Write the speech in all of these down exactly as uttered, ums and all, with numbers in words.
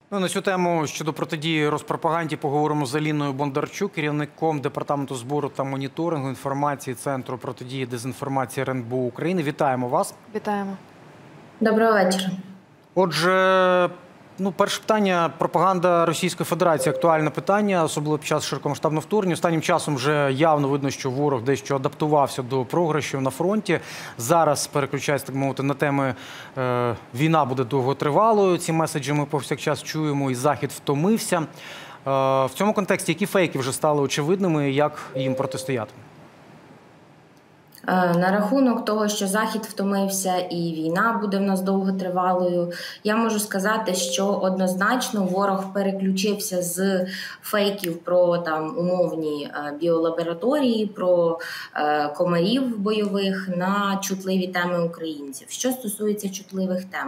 Ну, на цю тему щодо протидії розпропаганді поговоримо з Аліною Бондарчук, керівником Департаменту збору та моніторингу інформації Центру протидії дезінформації РНБО України. Вітаємо вас. Вітаємо. Доброго вечора. Отже, ну, перше питання. Пропаганда Російської Федерації – актуальне питання, особливо під час широкомасштабного вторгнення. Останнім часом вже явно видно, що ворог дещо адаптувався до програшів на фронті. Зараз переключається, так мовити, на теми е, «війна буде довготривалою». Ці меседжі ми повсякчас чуємо, і Захід втомився. Е, в цьому контексті які фейки вже стали очевидними, і як їм протистояти? На рахунок того, що Захід втомився і війна буде в нас довготривалою, я можу сказати, що однозначно ворог переключився з фейків про там умовні біолабораторії, про комарів бойових на чутливі теми українців. Що стосується чутливих тем,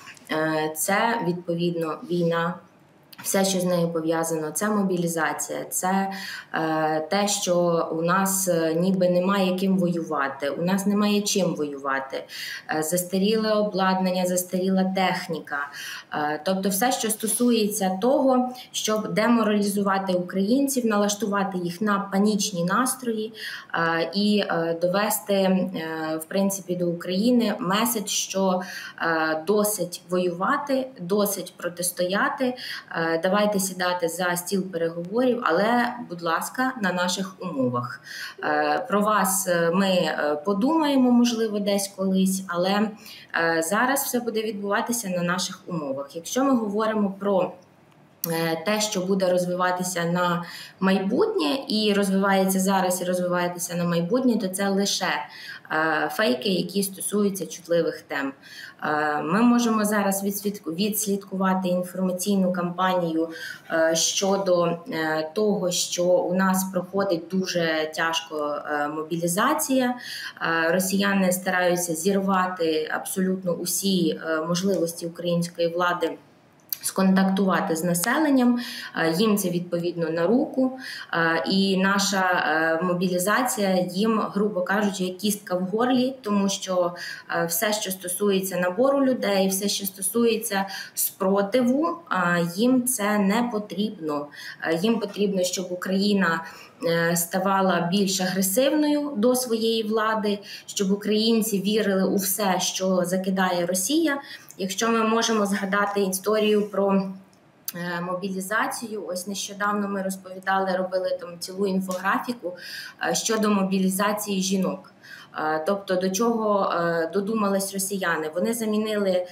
це відповідно війна. Все, що з нею пов'язано, це мобілізація, це е, те, що у нас е, ніби немає ким воювати, у нас немає чим воювати, е, застаріле обладнання, застаріла техніка. Е, тобто все, що стосується того, щоб деморалізувати українців, налаштувати їх на панічні настрої е, і е, довести, е, в принципі, до України меседж, що е, досить воювати, досить протистояти, е, давайте сідати за стіл переговорів, але, будь ласка, на наших умовах. Про вас ми подумаємо, можливо, десь колись, але зараз все буде відбуватися на наших умовах. Якщо ми говоримо про те, що буде розвиватися на майбутнє, і розвивається зараз, і розвивається на майбутнє, то це лише фейки, які стосуються чутливих тем. Ми можемо зараз відслідкувати інформаційну кампанію щодо того, що у нас проходить дуже тяжко мобілізація. Росіяни стараються зірвати абсолютно усі можливості української влади сконтактувати з населенням, їм це відповідно на руку, і наша мобілізація їм, грубо кажучи, як кістка в горлі, тому що все, що стосується набору людей, все, що стосується спротиву, їм це не потрібно. Їм потрібно, щоб Україна ставала більш агресивною до своєї влади, щоб українці вірили у все, що закидає Росія. Якщо ми можемо згадати історію про мобілізацію, ось нещодавно ми розповідали, робили там цілу інфографіку щодо мобілізації жінок. Тобто до чого додумались росіяни? Вони замінили,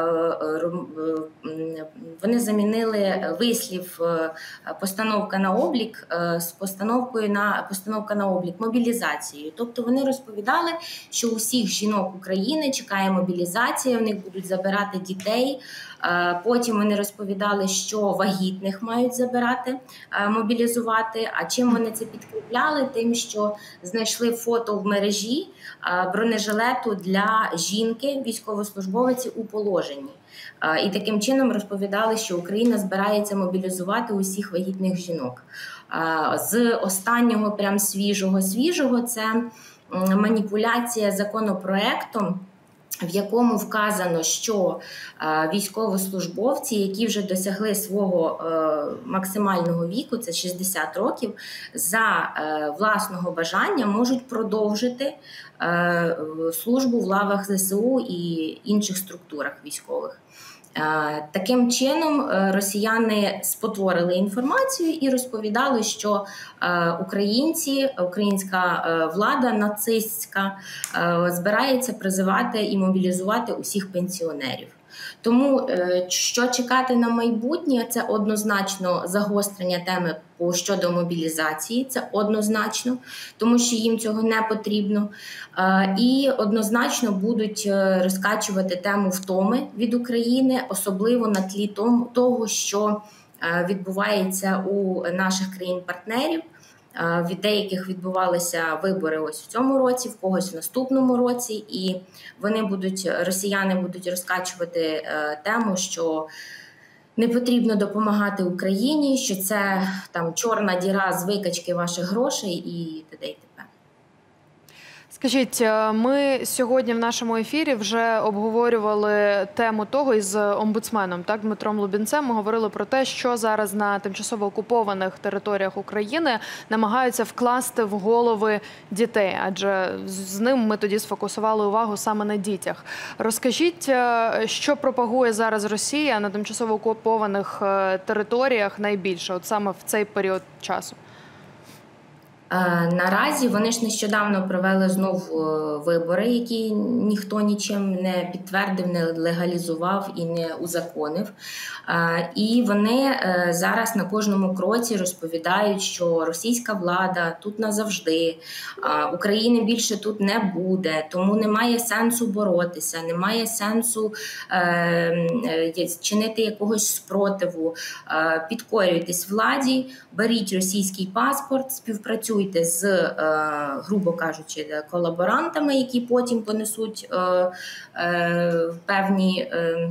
вони замінили вислів «постановка на облік» з постановкою на «постановка на облік» мобілізацією. Тобто вони розповідали, що усіх жінок України чекає мобілізація, в них будуть забирати дітей. Потім вони розповідали, що вагітних мають забирати, мобілізувати. А чим вони це підкріпляли? Тим, що знайшли фото в мережі бронежилету для жінки, військовослужбовиці у положенні. І таким чином розповідали, що Україна збирається мобілізувати усіх вагітних жінок. З останнього, прям свіжого-свіжого, це маніпуляція законопроектом, в якому вказано, що військовослужбовці, які вже досягли свого максимального віку, це шістдесят років, за власного бажання можуть продовжити службу в лавах зе се у і інших структурах військових. Таким чином росіяни спотворили інформацію і розповідали, що українці, українська влада нацистська збирається призивати і мобілізувати усіх пенсіонерів. Тому що чекати на майбутнє – це однозначно загострення теми щодо мобілізації, це однозначно, тому що їм цього не потрібно. І однозначно будуть розкачувати тему втоми від України, особливо на тлі того, що відбувається у наших країн-партнерів. Від деяких відбувалися вибори ось в цьому році, в когось в наступному році, і вони будуть, росіяни будуть розкачувати тему, що не потрібно допомагати Україні, що це там чорна діра з викачки ваших грошей і т.д. і т.п. Скажіть, ми сьогодні в нашому ефірі вже обговорювали тему того із омбудсменом, так, Дмитром Лубінцем. Ми говорили про те, що зараз на тимчасово окупованих територіях України намагаються вкласти в голови дітей, адже з ним ми тоді сфокусували увагу саме на дітях. Розкажіть, що пропагує зараз Росія на тимчасово окупованих територіях найбільше, от саме в цей період часу? Наразі вони ж нещодавно провели знов вибори, які ніхто нічим не підтвердив, не легалізував і не узаконив. І вони зараз на кожному кроці розповідають, що російська влада тут назавжди, України більше тут не буде, тому немає сенсу боротися, немає сенсу чинити якогось спротиву. Підкорюйтесь владі, беріть російський паспорт, співпрацюйте з, грубо кажучи, колаборантами, які потім понесуть певні,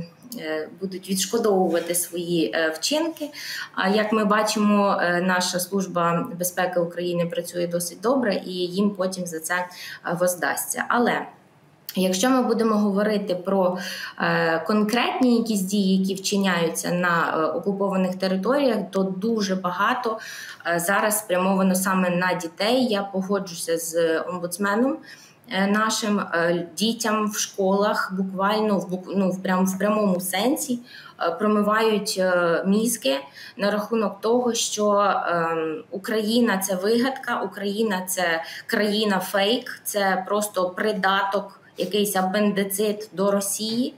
будуть відшкодовувати свої вчинки. А як ми бачимо, наша служба безпеки України працює досить добре і їм потім за це воздасться. Але якщо ми будемо говорити про е, конкретні якісь дії, які вчиняються на е, окупованих територіях, то дуже багато е, зараз спрямовано саме на дітей. Я погоджуся з омбудсменом е, нашим. Е, дітям в школах буквально в, ну, в, прям, в прямому сенсі е, промивають е, мізки на рахунок того, що е, Україна – це вигадка, Україна – це країна-фейк, це просто придаток, якийсь апендицит до Росії.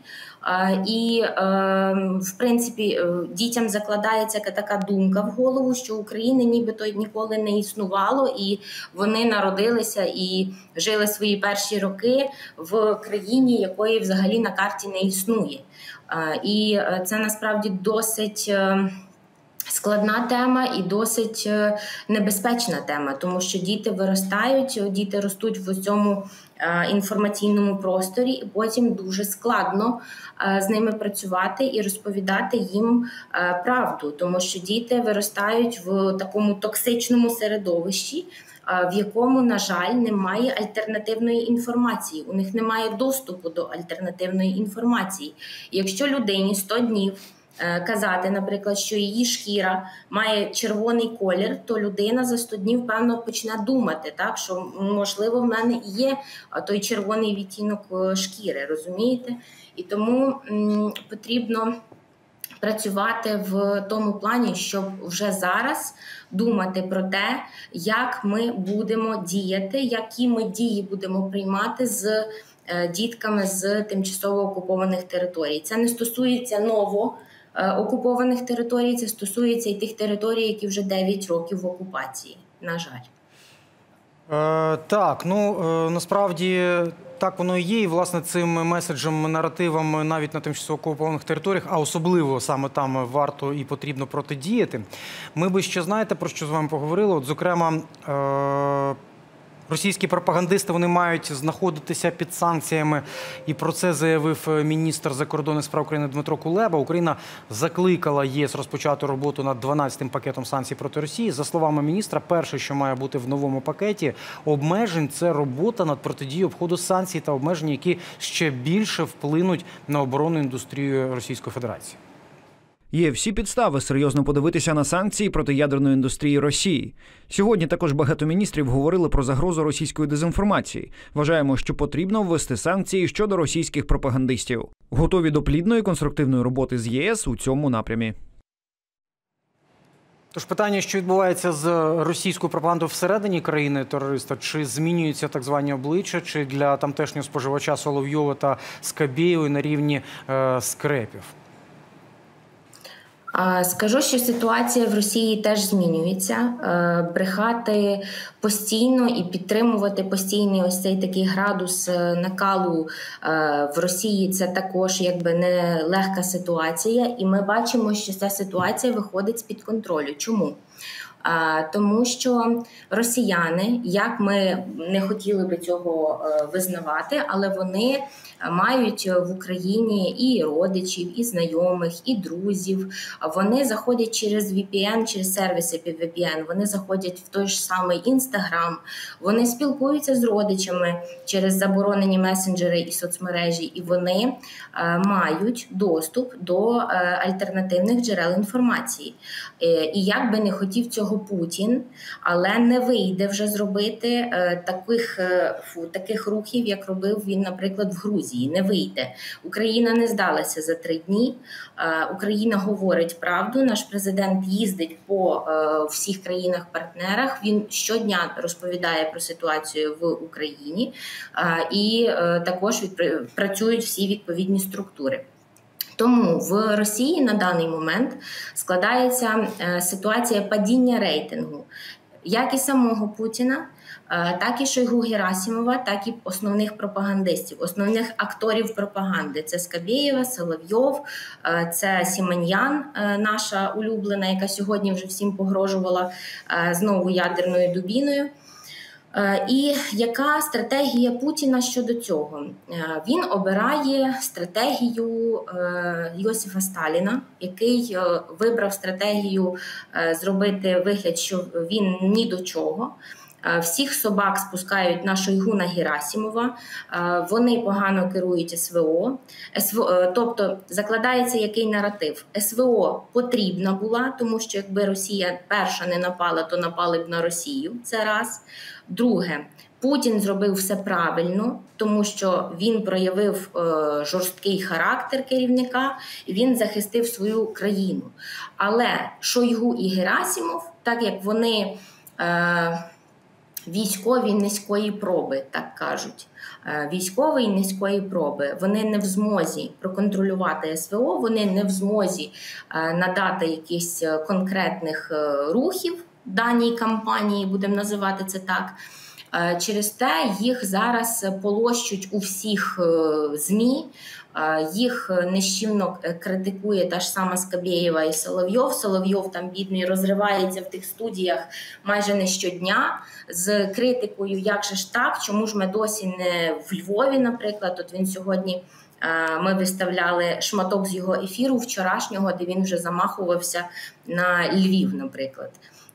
І, в принципі, дітям закладається така думка в голову, що України нібито ніколи не існувало, і вони народилися і жили свої перші роки в країні, якої взагалі на карті не існує. І це насправді досить складна тема і досить небезпечна тема, тому що діти виростають, діти ростуть в цьому інформаційному просторі, і потім дуже складно з ними працювати і розповідати їм правду, тому що діти виростають в такому токсичному середовищі, в якому, на жаль, немає альтернативної інформації, у них немає доступу до альтернативної інформації. І якщо людині сто днів казати, наприклад, що її шкіра має червоний колір, то людина за сто днів, певно, почне думати, так, що, можливо, в мене і є той червоний відтінок шкіри, розумієте? І тому м, потрібно працювати в тому плані, щоб вже зараз думати про те, як ми будемо діяти, які ми дії будемо приймати з дітками з тимчасово окупованих територій. Це не стосується ново окупованих територій, це стосується і тих територій, які вже дев'ять років в окупації, на жаль. Е, так, ну, е, насправді так воно і є, і, власне, цим меседжем, наративом навіть на тимчасово окупованих територіях, а особливо саме там варто і потрібно протидіяти. Ми би ще, знаєте, про що з вами поговорили? От, зокрема, е, російські пропагандисти, вони мають знаходитися під санкціями, і про це заявив міністр закордонних справ України Дмитро Кулеба. Україна закликала ЄС розпочати роботу над дванадцятим пакетом санкцій проти Росії. За словами міністра, перше, що має бути в новому пакеті обмежень – це робота над протидією обходу санкцій та обмежень, які ще більше вплинуть на оборонну індустрію Російської Федерації. Є всі підстави серйозно подивитися на санкції проти ядерної індустрії Росії. Сьогодні також багато міністрів говорили про загрозу російської дезінформації. Вважаємо, що потрібно ввести санкції щодо російських пропагандистів. Готові до плідної конструктивної роботи з ЄС у цьому напрямі. Тож питання, що відбувається з російською пропагандою всередині країни-терориста, чи змінюються так звані обличчя, чи для тамтешнього споживача Соловйова та Скабєєвої на рівні е, скрепів? Скажу, що ситуація в Росії теж змінюється. Брехати постійно і підтримувати постійний ось цей такий градус накалу в Росії – це також якби не легка ситуація. І ми бачимо, що ця ситуація виходить з-під контролю. Чому? Тому що росіяни, як ми не хотіли би цього визнавати, але вони мають в Україні і родичів, і знайомих, і друзів. вони заходять через ві пі ен, через сервіси під ві пі ен, вони заходять в той ж самий Інстаграм, вони спілкуються з родичами через заборонені месенджери і соцмережі, і вони е, мають доступ до е, альтернативних джерел інформації. Е, і як би не хотів цього Путін, але не вийде вже зробити е, таких, е, фу, таких рухів, як робив він, наприклад, в Грузії. Не вийде. Україна не здалася за три дні. Е, Україна говорить правду. Наш президент їздить по е, всіх країнах-партнерах. Він щодня розповідає про ситуацію в Україні. Е, і е, також від, працюють всі відповідні структури. Тому в Росії на даний момент складається е, ситуація падіння рейтингу як і самого Путіна, так і Шойгу Герасимова, так і основних пропагандистів, основних акторів пропаганди. Це Скабєєва, Соловйов, це Сімоньян, наша улюблена, яка сьогодні вже всім погрожувала знову ядерною дубіною. І яка стратегія Путіна щодо цього? Він обирає стратегію Йосифа Сталіна, який вибрав стратегію зробити вигляд, що він ні до чого. Всіх собак спускають на Шойгу, на Герасимова, вони погано керують ес ве о. Тобто закладається який наратив? ес ве о потрібна була, тому що якби Росія перша не напала, то напали б на Росію, це раз. Друге, Путін зробив все правильно, тому що він проявив е, жорсткий характер керівника, і він захистив свою країну. Але Шойгу і Герасимов, так як вони е, військові низької проби, так кажуть, е, військові низької проби, вони не в змозі проконтролювати ес ве о, вони не в змозі е, надати якихось конкретних е, рухів даній кампанії, будемо називати це так. Через те їх зараз полощуть у всіх ЗМІ, їх нещівно критикує та ж сама Скабєєва і Соловйов. Соловйов там, бідний, розривається в тих студіях майже не щодня з критикою, як же ж так, чому ж ми досі не в Львові, наприклад. От він сьогодні, ми виставляли шматок з його ефіру вчорашнього, де він вже замахувався на Львів, наприклад.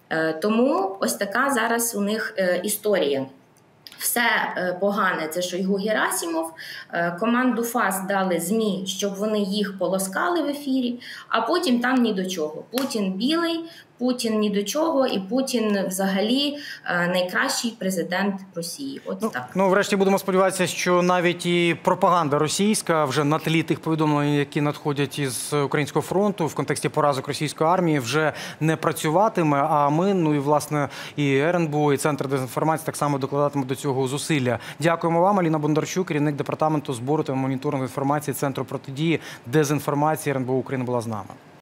Тому ось така зараз у них історія. Все погане – це Шойгу Герасимов. Команду ФАС дали ЗМІ, щоб вони їх полоскали в ефірі, а потім там ні до чого. Путін білий, Путін ні до чого, і Путін взагалі найкращий президент Росії. От ну, так. Ну, врешті будемо сподіватися, що навіть і пропаганда російська вже на тлі тих повідомлень, які надходять із Українського фронту в контексті поразок російської армії, вже не працюватиме, а ми, ну і власне і ер ен бе о, і Центр дезінформації так само докладатимуть до цього зусилля. Дякуємо вам. Аліна Бондарчук, керівник департаменту збору та моніторингу інформації Центру протидії дезінформації ер ен бе о України, була з нами.